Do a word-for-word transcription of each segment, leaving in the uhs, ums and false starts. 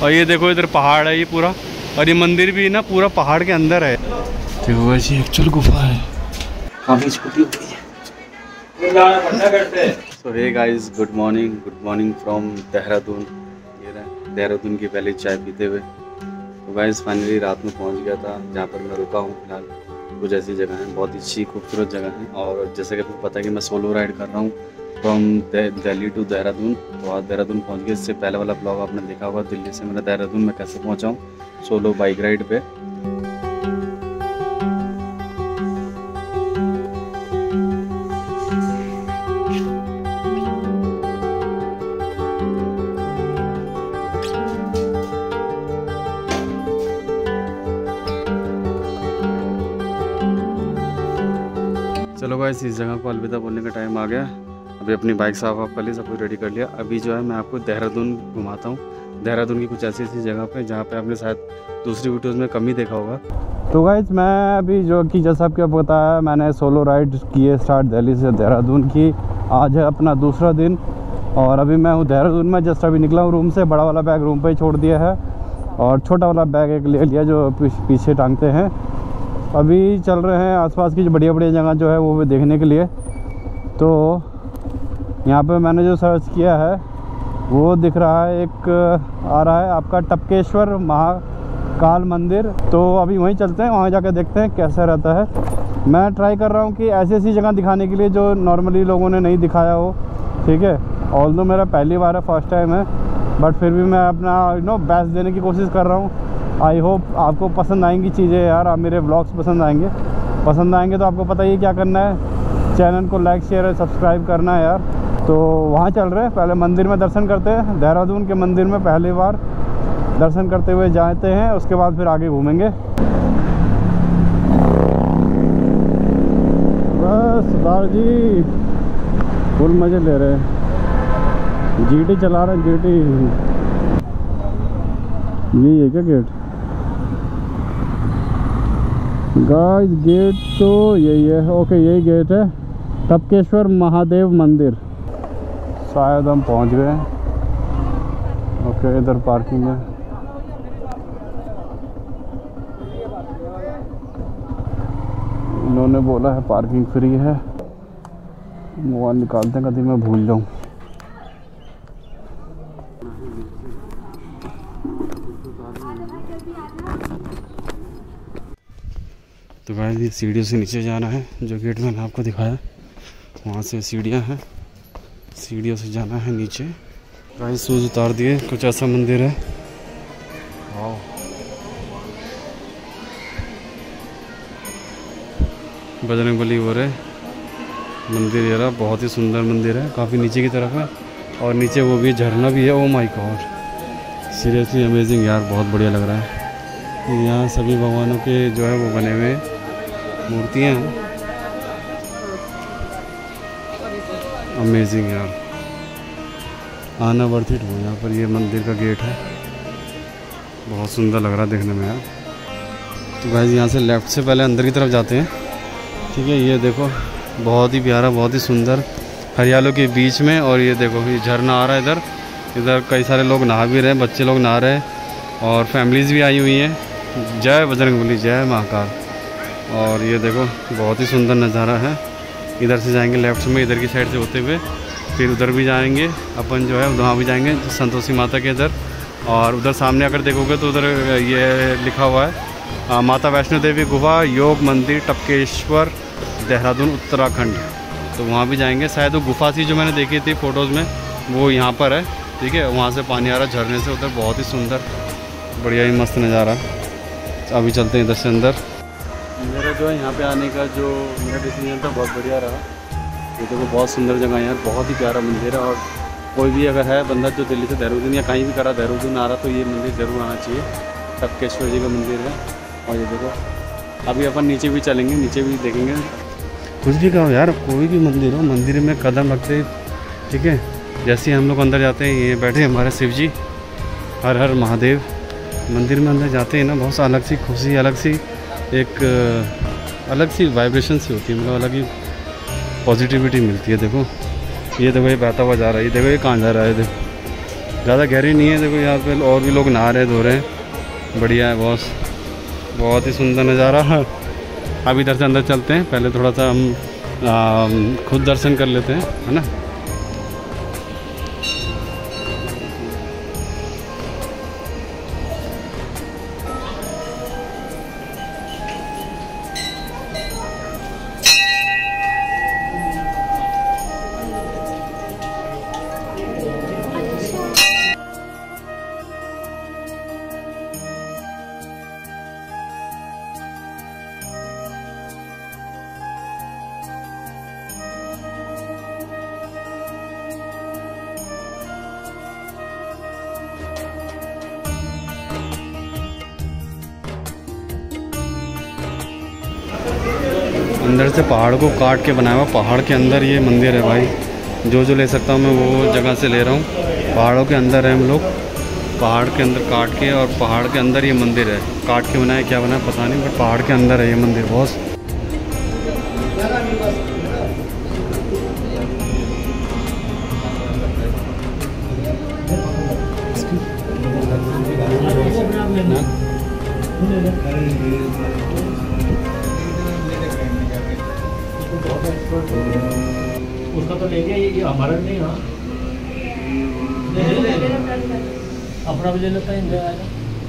और ये देखो इधर पहाड़ है ये पूरा, और ये मंदिर भी ना पूरा पहाड़ के अंदर है। देखो ऐसी एक्चुअल गुफा है, काफ़ी छोटी हो गई है। So hey guys, good morning, good morning from Dehradun. ये रहा देहरादून की पहले चाय पीते हुए। तो गाइस फाइनली रात में पहुंच गया था जहाँ पर मैं रुका हूँ फिलहाल। कुछ ऐसी जगह है, बहुत ही अच्छी खूबसूरत जगह है। और जैसे कि आपको पता है कि मैं सोलो राइड कर रहा हूँ फ्रॉम दिल्ली टू देहरादून। तो आज देहरादून पहुँच गए। इससे पहले वाला ब्लॉग आपने देखा होगा, दिल्ली से मैंने देहरादून में कैसे पहुँचा हूँ सोलो बाइक राइड पे। चलो गाइस, इस जगह को अलविदा बोलने का टाइम आ गया। अभी अपनी बाइक साफ ऑफ कर ली, सब कुछ रेडी कर लिया। अभी जो है मैं आपको देहरादून घुमाता हूँ। देहरादून की कुछ ऐसी ऐसी जगह पे जहाँ पे आपने शायद दूसरी वीडियोज़ में कम ही देखा होगा। तो गाइस मैं अभी जो कि जैसा आपको बताया, मैंने सोलो राइड किए स्टार्ट दिल्ली से देहरादून की। आज है अपना दूसरा दिन और अभी मैं हूँ देहरादून में। जस्ट अभी निकला हूँ रूम से। बड़ा वाला बैग रूम पर ही छोड़ दिया है और छोटा वाला बैग एक ले लिया जो पीछे टांगते हैं। अभी चल रहे हैं आसपास की जो बढ़िया बढ़िया जगह जो है वो भी देखने के लिए। तो यहाँ पे मैंने जो सर्च किया है वो दिख रहा है, एक आ रहा है आपका टपकेश्वर महाकाल मंदिर। तो अभी वहीं चलते हैं, वहाँ जाकर देखते हैं कैसा रहता है। मैं ट्राई कर रहा हूँ कि ऐसी ऐसी जगह दिखाने के लिए जो नॉर्मली लोगों ने नहीं दिखाया हो, ठीक है। ऑल्दो मेरा पहली बार है, फर्स्ट टाइम है, बट फिर भी मैं अपना यू नो बेस्ट देने की कोशिश कर रहा हूँ। आई होप आपको पसंद आएंगी चीज़ें यार, आप मेरे ब्लॉग्स पसंद आएंगे। पसंद आएंगे तो आपको पता ही क्या करना है, चैनल को लाइक शेयर और सब्सक्राइब करना है यार। तो वहाँ चल रहे हैं, पहले मंदिर में दर्शन करते हैं। देहरादून के मंदिर में पहली बार दर्शन करते हुए जाते हैं, उसके बाद फिर आगे घूमेंगे। बस सरदार जी फुल मज़े ले रहे हैं, जीटी चला रहे हैं, जीटी। यही है क्या गेट? गाइस गेट तो यही है। ओके यही गेट है, टपकेश्वर महादेव मंदिर। शायद हम पहुंच गए। ओके इधर पार्किंग है। इन्होंने बोला है पार्किंग फ्री है। मोबाइल निकालते हैं, कभी मैं भूल जाऊं। तो गाइस ये सीढ़ियों से नीचे जाना है, जो गेट मैंने आपको दिखाया वहाँ से सीढ़ियाँ हैं, सीढ़ियों से जाना है नीचे। गाइस शूज़ उतार दिए। कुछ ऐसा मंदिर है। वाह, बजरंगबली हो रहे मंदिर। ये रहा, बहुत ही सुंदर मंदिर है, काफ़ी नीचे की तरफ है और नीचे वो भी झरना भी है। Oh my god, seriously amazing यार, बहुत बढ़िया लग रहा है। यहाँ सभी भगवानों के जो है वो बने हुए मूर्तियाँ हैं। अमेजिंग यार, आना वर्थ इट हो। यहाँ पर ये मंदिर का गेट है, बहुत सुंदर लग रहा है देखने में यार। तो गाइस यहाँ से लेफ़्ट से पहले अंदर की तरफ जाते हैं, ठीक है। ये देखो बहुत ही प्यारा, बहुत ही सुंदर हरियालों के बीच में। और ये देखो ये झरना आ रहा है इधर। इधर कई सारे लोग नहा भी रहे हैं, बच्चे लोग नहा रहे हैं और फैमिलीज़ भी आई हुई हैं। जय बजरंगबली, जय महाकाल। और ये देखो बहुत ही सुंदर नज़ारा है। इधर से जाएंगे लेफ्ट में, इधर की साइड से होते हुए, फिर उधर भी जाएंगे अपन जो है, वहाँ भी जाएंगे संतोषी माता के इधर। और उधर सामने अगर देखोगे तो उधर ये लिखा हुआ है माता वैष्णो देवी गुफा योग मंदिर टपकेश्वर देहरादून उत्तराखंड। तो वहाँ भी जाएंगे। शायद वो गुफा सी जो मैंने देखी थी फ़ोटोज़ में वो यहाँ पर है, ठीक है। वहाँ से पानी आ रहा झरने से, उधर बहुत ही सुंदर बढ़िया ही मस्त नज़ारा। अभी चलते हैं इधर से अंदर। मेरा जो है यहाँ पे आने का जो मेरा डिसीजन था बहुत बढ़िया रहा। ये देखो बहुत सुंदर जगह है यार, बहुत ही प्यारा मंदिर है। और कोई भी अगर है बंदा जो दिल्ली से देहरादून या कहीं भी करा देहरादून आ रहा तो ये मंदिर ज़रूर आना चाहिए। टपकेश्वर जी का मंदिर है। और ये देखो अभी अपन नीचे भी चलेंगे, नीचे भी देखेंगे। कुछ भी कहो यार, कोई भी मंदिर हो, मंदिर में कदम रखते, ठीक है। जैसे हम लोग अंदर जाते हैं, ये बैठे हमारे शिव जी, हर हर महादेव। मंदिर में अंदर जाते हैं ना, बहुत अलग सी खुशी, अलग सी एक अलग सी वाइब्रेशन सी होती है, मतलब अलग ही पॉजिटिविटी मिलती है। देखो ये देखो ये बहता हुआ जा रहा है, ये देखो ये कहाँ जा रहा है, देखो ज़्यादा गहरी नहीं है। देखो यहाँ पे और भी लोग नहा रहे धो रहे हैं, बढ़िया है बॉस, बहुत ही सुंदर नज़ारा। अब इधर से अंदर चलते हैं, पहले थोड़ा सा हम आ, खुद दर्शन कर लेते हैं, है ना। अंदर से पहाड़ को काट के बनाया हुआ, पहाड़ के अंदर ये मंदिर है भाई। जो जो ले सकता हूँ मैं वो जगह से ले रहा हूँ। पहाड़ों के अंदर है हम लोग, पहाड़ के अंदर काट के, और पहाड़ के अंदर ये मंदिर है। काट के बनाया क्या बनाया पता नहीं, बट पहाड़ के अंदर है ये मंदिर बॉस। उसका तो ले गया, ये हमारा नहीं। हाँ अपना भी ले लेता है।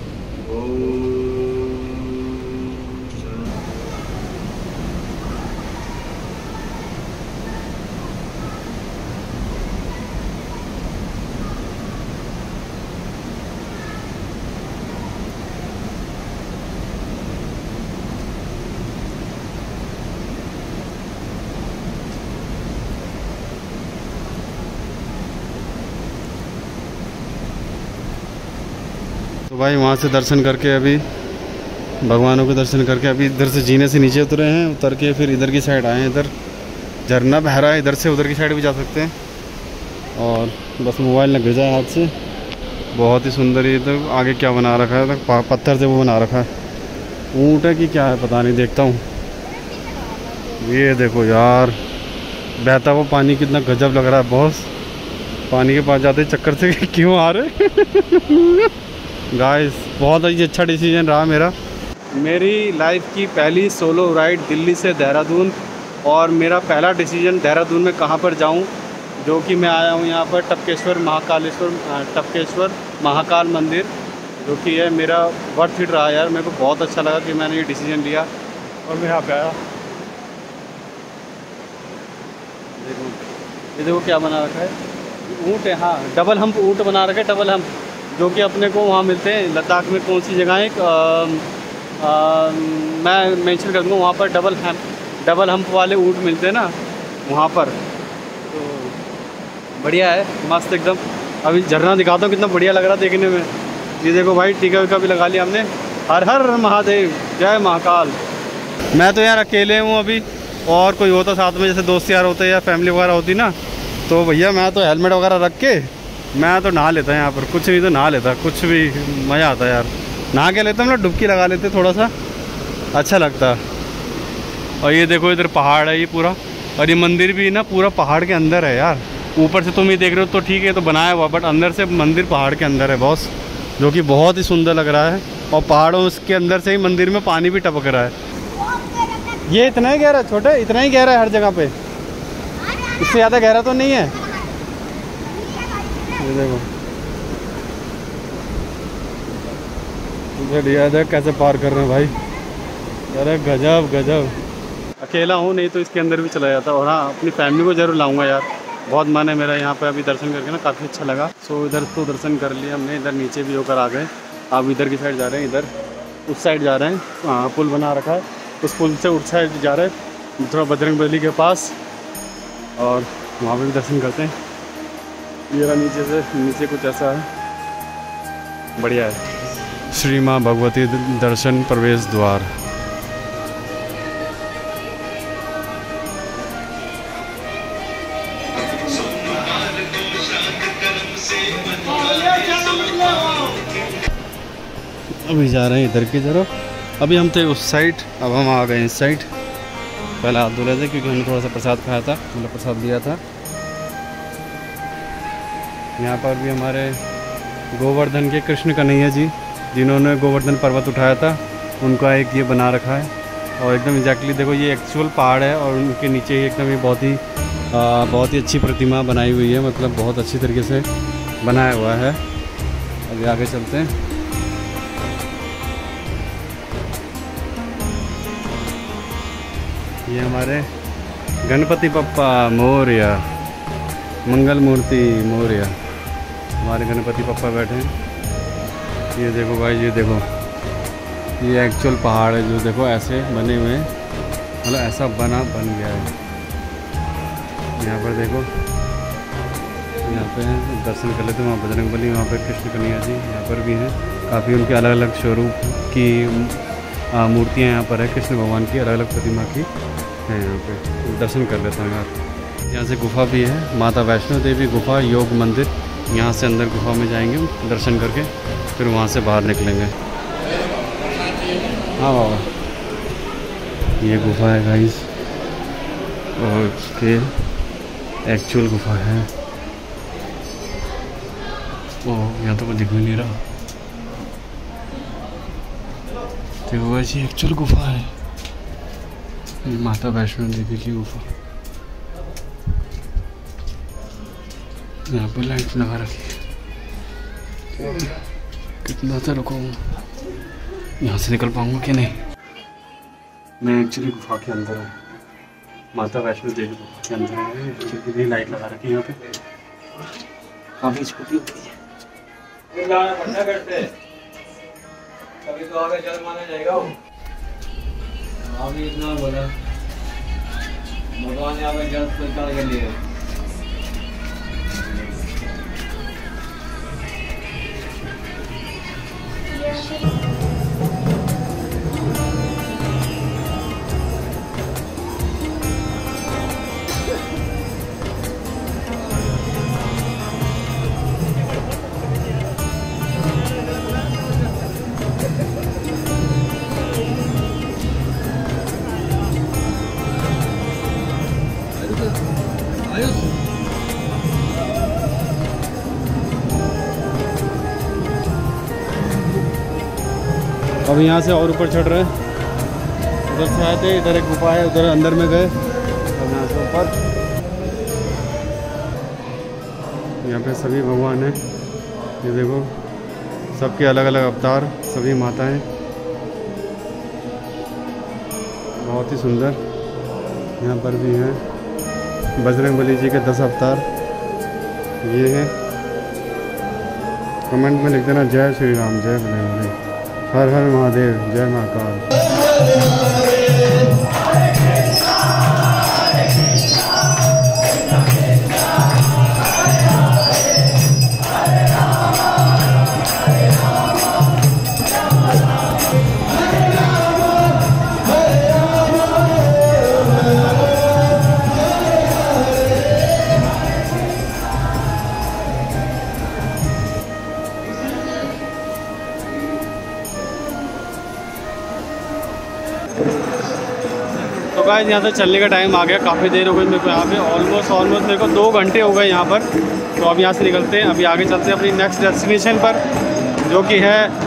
तो भाई वहाँ से दर्शन करके, अभी भगवानों के दर्शन करके अभी इधर से जीने से नीचे उतरे हैं। उतर के फिर इधर की साइड आए हैं। इधर झरना बह रहा है, इधर से उधर की साइड भी जा सकते हैं। और बस मोबाइल न गिर जाए हाथ से। बहुत ही सुंदर। ये तो आगे क्या बना रखा है, तो पत्थर से वो बना रखा है। ऊँट है कि क्या है पता नहीं, देखता हूँ। ये देखो यार, बहता हुआ पानी कितना गजब लग रहा है बॉस। पानी के पास जाते चक्कर से क्यों आ रहे गाइस। बहुत ही अच्छा डिसीजन रहा मेरा। मेरी लाइफ की पहली सोलो राइड दिल्ली से देहरादून, और मेरा पहला डिसीजन देहरादून में कहाँ पर जाऊँ, जो कि मैं आया हूँ यहाँ पर टपकेश्वर महाकालेश्वर टपकेश्वर महाकाल मंदिर, जो कि है मेरा वर्थ इट रहा यार। मेरे को बहुत अच्छा लगा कि मैंने ये डिसीजन लिया और मैं यहाँ पे आया। देखो ये देखो क्या बना रखा है, ऊँट है। हाँ, डबल हम्प ऊँट बना रखा है, डबल हम्प, जो कि अपने को वहाँ मिलते हैं लद्दाख में। कौन सी जगह है, मैं मेंशन कर दूँगा, वहाँ पर डबल हम्प डबल हम्प वाले ऊँट मिलते हैं ना वहाँ पर। तो बढ़िया है, मस्त एकदम। अभी झरना दिखाता हूँ, कितना बढ़िया लग रहा है देखने में। ये देखो भाई, टीका वीका भी लगा लिया हमने। हर हर महादेव, जय महाकाल। मैं तो यार अकेले हूँ अभी, और कोई होता साथ में, जैसे दोस्त यार होते या फैमिली वगैरह होती ना, तो भैया मैं तो हेलमेट वगैरह रख के मैं तो नहा लेता यहाँ पर। कुछ नहीं तो नहा लेता, कुछ भी मज़ा आता यार। नहा के लेते हम लोग, डुबकी लगा लेते, थोड़ा सा अच्छा लगता। और ये देखो इधर पहाड़ है ये पूरा, और ये मंदिर भी ना पूरा पहाड़ के अंदर है यार। ऊपर से तुम ये देख रहे हो तो ठीक है, तो बनाया हुआ, बट अंदर से मंदिर पहाड़ के अंदर है बॉस, जो कि बहुत ही सुंदर लग रहा है। और पहाड़ों के अंदर से ही मंदिर में पानी भी टपक रहा है। ये इतना ही गहरा, छोटे इतना ही गहरा है हर जगह पे, इससे ज़्यादा गहरा तो नहीं है। ये देखो बढ़िया, देख कैसे पार कर रहे हैं भाई। अरे गजब गजब। अकेला हूँ, नहीं तो इसके अंदर भी चला जाता। और हाँ, अपनी फैमिली को ज़रूर लाऊंगा यार, बहुत मन है मेरा यहाँ पे। अभी दर्शन करके ना काफ़ी अच्छा लगा। सो इधर तो दर्शन कर लिया हमने, इधर नीचे भी होकर आ गए। अब इधर की साइड जा रहे हैं, इधर उस साइड जा रहे हैं। हाँ, पुल बना रखा है, उस पुल से उस साइड जा रहे हैं, थोड़ा बजरंग बली के पास, और वहाँ पे भी दर्शन करते हैं। ये नीचे से, नीचे कुछ ऐसा है, बढ़िया है। श्री माँ भगवती दर्शन प्रवेश द्वार। अभी जा रहे हैं इधर की तरफ। अभी हम थे उस साइड, अब हम आ गए इस साइड। पहले हाथ धो रहे थे क्योंकि हमने थोड़ा सा प्रसाद खाया था, मतलब प्रसाद लिया था। यहाँ पर भी हमारे गोवर्धन के कृष्ण कन्हैया जी, जिन्होंने गोवर्धन पर्वत उठाया था, उनका एक ये बना रखा है। और एकदम एग्जैक्टली देखो ये एक्चुअल पहाड़ है और उनके नीचे एकदम ये बहुत ही आ, बहुत ही अच्छी प्रतिमा बनाई हुई है, मतलब बहुत अच्छी तरीके से बनाया हुआ है। अभी आगे चलते हैं। ये हमारे गणपति बप्पा मोरया, मंगल मूर्ति मोरया, हमारे गणपति बप्पा बैठे हैं। ये देखो भाई, ये देखो ये एक्चुअल पहाड़ है जो देखो ऐसे बने हुए हैं, मतलब ऐसा बना बन गया है। यहाँ पर देखो, यहाँ पे दर्शन कर लेते हैं। वहाँ बजरंगबली, वहाँ पर कृष्ण कन्हैया जी यहाँ पर भी हैं। काफ़ी उनके अलग अलग स्वरूप की मूर्तियाँ यहाँ पर है, कृष्ण भगवान की अलग अलग प्रतिमा की है। यहाँ पे दर्शन कर लेते हैं यार। यहाँ से गुफा भी है, माता वैष्णो देवी गुफा योग मंदिर। यहाँ से अंदर गुफा में जाएंगे दर्शन करके, फिर वहाँ से बाहर निकलेंगे। हाँ बाबा, ये गुफा है गाइस, और इसके एक्चुअल गुफा है। ओह, यहाँ तो कुछ दिख भी नहीं रहा। देखो गाइस, ये एक्चुअल गुफा है, ये माता वैष्णो देवी की गुफा। यहाँ पे लाइट लगा रखी है। कितना था, रुको यहाँ से निकल पाऊंगा कि नहीं। मैं एक्चुअली गुफा के अंदर हूँ, माता वैष्णो देवी गुफा के अंदर है। एक्चुअली लाइट लगा रखी है यहाँ पे, काफ़ी छोटी होती है। कभी तो आगे जल माना जाएगा। अभी इतना बोला भगवान यहाँ पे जल स्वीकार के लिए। अब यहाँ से और ऊपर चढ़ रहे हैं। उधर से आए थे, इधर एक गुफा है, उधर अंदर में गए। अब यहाँ से ऊपर, यहाँ पे सभी भगवान हैं। ये देखो सबके अलग अलग अवतार, सभी माताएं, बहुत ही सुंदर। यहाँ पर भी हैं बजरंगबली जी के दस अवतार। ये हैं, कमेंट में लिख देना जय श्री राम, जय बजरंगबली, हर हर महादेव, जय महाकाल। तो गाइस यहाँ से चलने का टाइम आ गया, काफ़ी देर हो गई मेरे को यहाँ पे, ऑलमोस्ट ऑलमोस्ट मेरे को दो घंटे हो गए यहाँ पर। तो अब यहाँ से निकलते हैं, अभी आगे चलते हैं अपनी नेक्स्ट डेस्टिनेशन पर, जो कि है